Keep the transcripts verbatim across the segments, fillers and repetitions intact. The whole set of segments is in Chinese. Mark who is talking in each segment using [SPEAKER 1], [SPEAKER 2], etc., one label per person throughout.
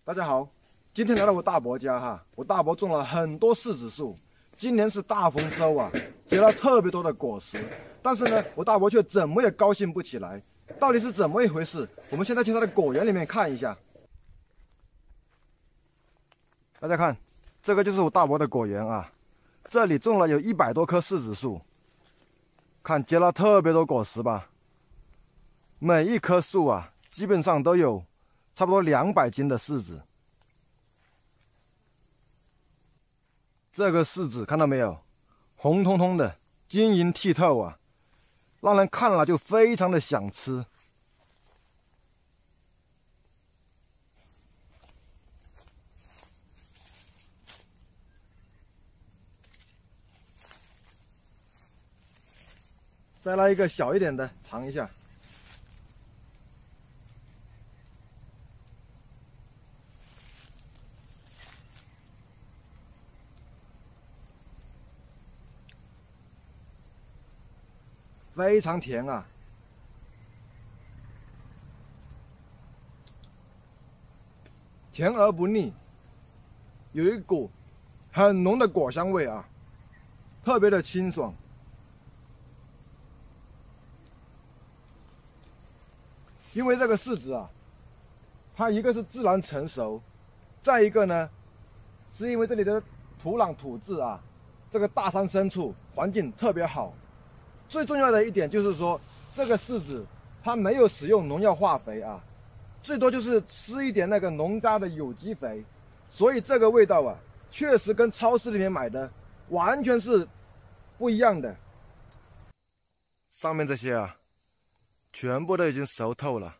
[SPEAKER 1] 大家好，今天来到我大伯家哈，我大伯种了很多柿子树，今年是大丰收啊，结了特别多的果实。但是呢，我大伯却怎么也高兴不起来，到底是怎么一回事？我们现在去他的果园里面看一下。大家看，这个就是我大伯的果园啊，这里种了有一百多棵柿子树，看结了特别多果实吧。每一棵树啊，基本上都有差不多两百斤的柿子。这个柿子看到没有，红彤彤的，晶莹剔透啊，让人看了就非常的想吃。再来一个小一点的，尝一下。非常甜啊，甜而不腻，有一股很浓的果香味啊，特别的清爽。因为这个柿子啊，它一个是自然成熟，再一个呢，是因为这里的土壤土质啊，这个大山深处环境特别好。最重要的一点就是说，这个柿子它没有使用农药化肥啊，最多就是施一点那个农家的有机肥，所以这个味道啊，确实跟超市里面买的完全是不一样的。上面这些啊，全部都已经熟透了。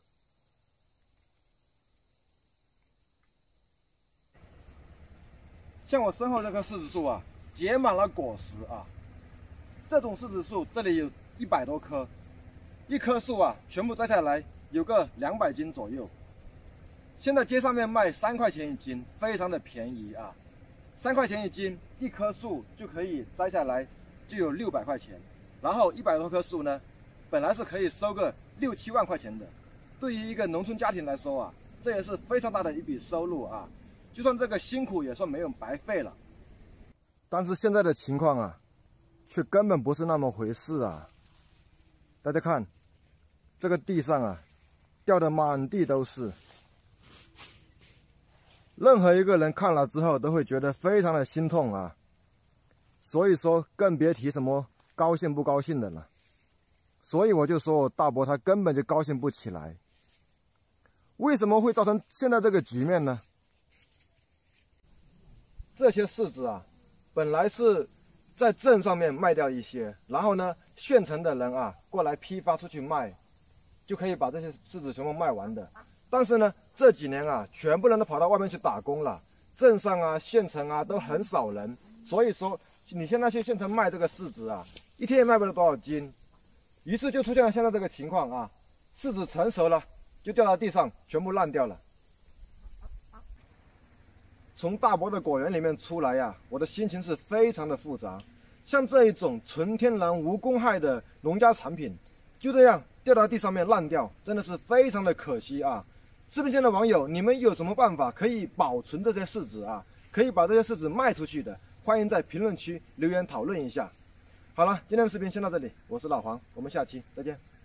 [SPEAKER 1] 像我身后这棵柿子树啊，结满了果实啊。这种柿子树这里有一百多棵，一棵树啊，全部摘下来有个两百斤左右。现在街上面卖三块钱一斤，非常的便宜啊，三块钱一斤，一棵树就可以摘下来，就有六百块钱。然后一百多棵树呢，本来是可以收个六七万块钱的。对于一个农村家庭来说啊，这也是非常大的一笔收入啊，就算这个辛苦也算没有白费了。但是现在的情况啊，却根本不是那么回事啊！大家看，这个地上啊，掉的满地都是。任何一个人看了之后都会觉得非常的心痛啊。所以说，更别提什么高兴不高兴的了。所以我就说我大伯他根本就高兴不起来。为什么会造成现在这个局面呢？这些柿子啊，本来是在镇上面卖掉一些，然后呢，县城的人啊过来批发出去卖，就可以把这些柿子全部卖完的。但是呢，这几年啊，全部人都跑到外面去打工了，镇上啊、县城啊都很少人，所以说你现在去县城卖这个柿子啊，一天也卖不了多少斤，于是就出现了现在这个情况啊，柿子成熟了就掉到地上，全部烂掉了。从大伯的果园里面出来呀、啊，我的心情是非常的复杂。像这一种纯天然无公害的农家产品，就这样掉到地上面烂掉，真的是非常的可惜啊！视频前的网友，你们有什么办法可以保存这些柿子啊？可以把这些柿子卖出去的，欢迎在评论区留言讨论一下。好了，今天的视频先到这里，我是老黄，我们下期再见。